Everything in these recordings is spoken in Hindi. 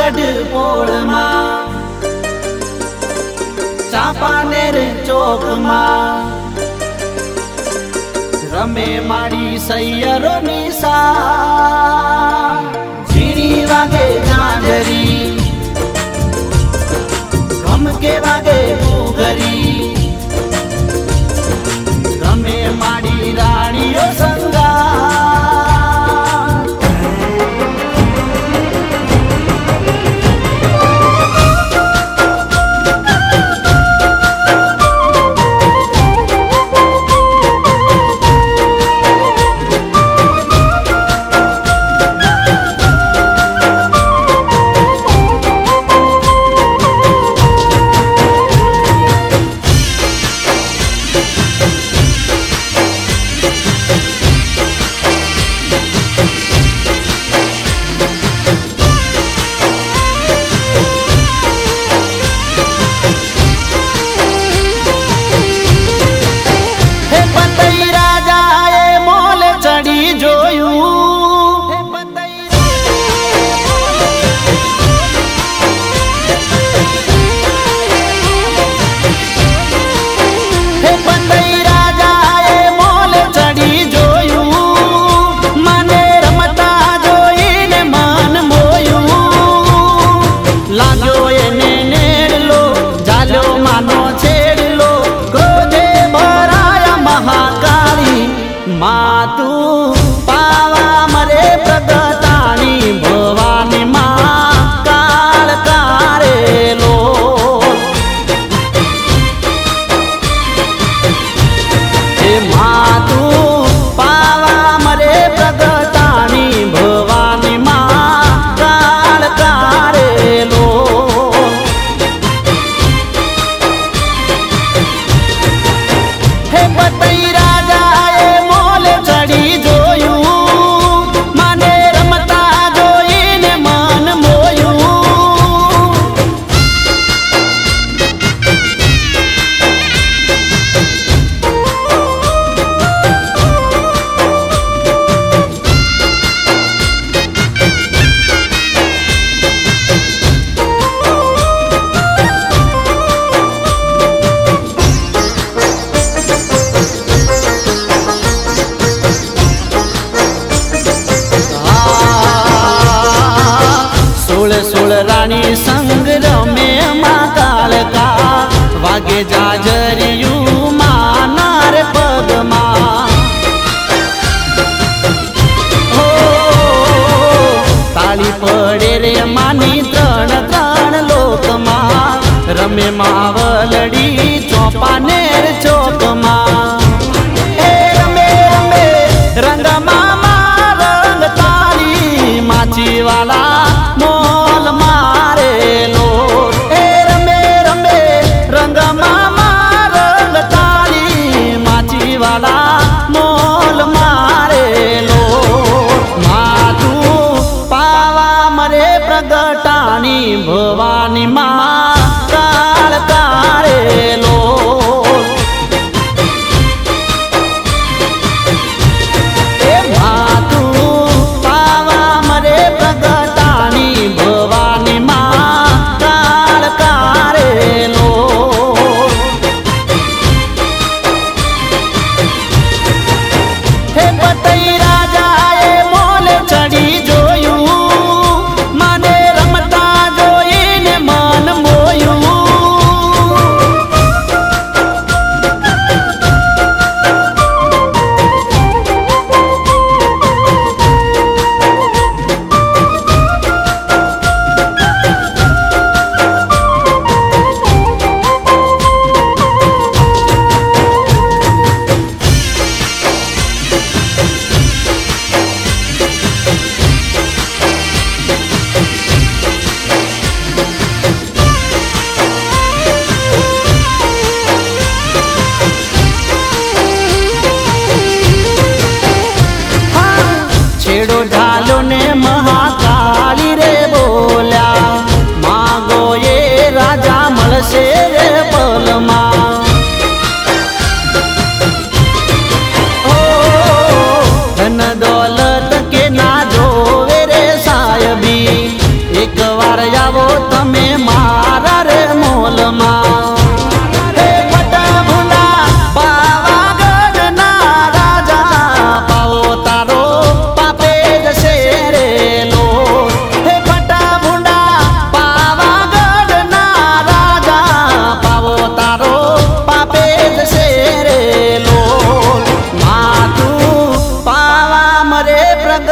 गढ़ पोड़ मां चापानेर चौक मां रमे माड़ी सैयरो निशा झीणी वागे झांझरी गम के वागे घूघरी रमे माड़ी राणियो संगा मातू पावा मरे प्रगटाणी भवानी मां काल कारेलो हे मातू पावा मरे प्रगटाणी भवानी मां काल कारेलो हे पतई रानी संग रमे मां काल का वागे जाजरियू मानार पग मां हो ताली पड़े रे मानी त्रण त्रण लोक मां रमे मावलड़ी चौपानेर चौक मां रमे रमे रंग मामा रंग ताली माची वाला मोल मारे लो रमे रमे रंग मामा रंग ताली माची वाला मोल मारे लो मातू पावा मरे प्रगटाणी भवानी मां काल कारे लो।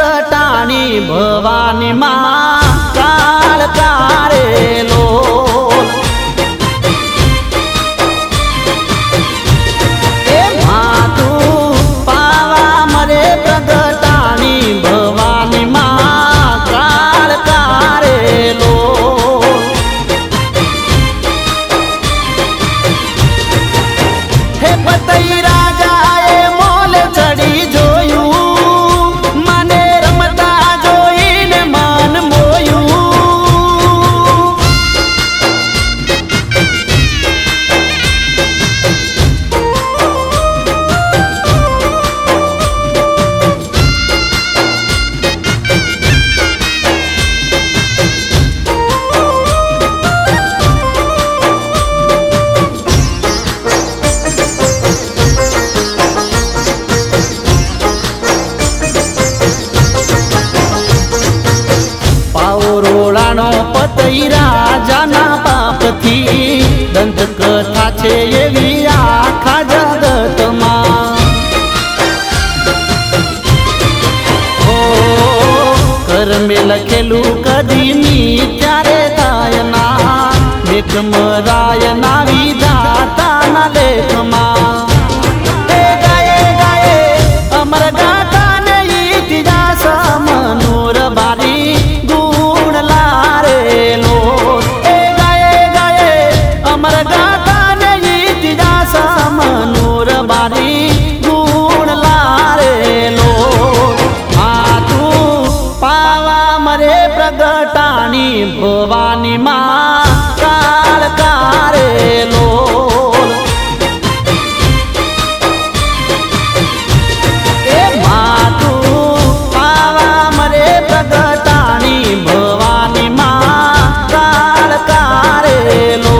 प्रगटाणी भवानी माँ काल कारेलो ए मातू पावा मरे प्रगटाणी भवानी माँ काल कारेलो हे पतई राजा ए मोल चढ़ी जोयू मने रमता जोईने मन मोयू रोड़ानो पतई राजा ना बाप थी दंत कथा छे एवी आखा जगत मां ओ कर में लखेलू कदी नी त्यारे दायना लेख मरायना विधाता ना लेख मां गाए गाए अमर गाथा ने इतिहास मनोर बारी अमर गाथा ने इतिहास मनोर बारी गुण लारे लो मातू पावा मरे प्रगटाणी भवानी माँ काल कारे लो ए मातू पावा मरे प्रगटाणी भवानी माँ काल कारे लो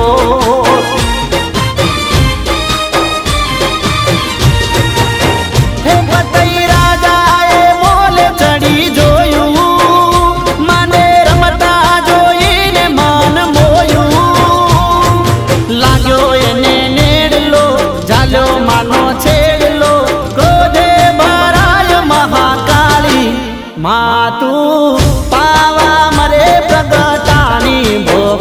मातू पावा मरे प्रगटाणी भो